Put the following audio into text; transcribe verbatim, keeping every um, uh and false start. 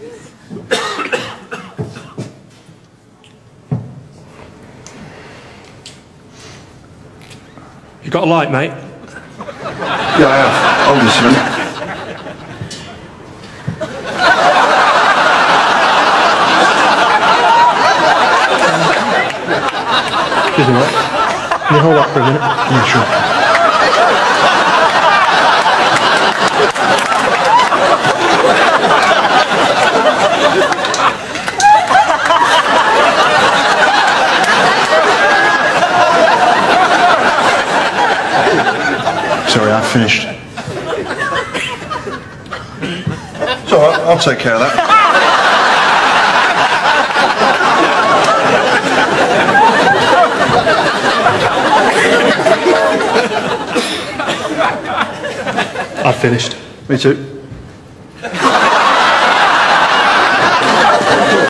You got a light, mate? Yeah, I have. Hold this a minute. Excuse me, mate. Can you hold that for a minute? Yeah, sure. Sorry, I've finished. It's all right, I'll take care of that. I've finished. Me too.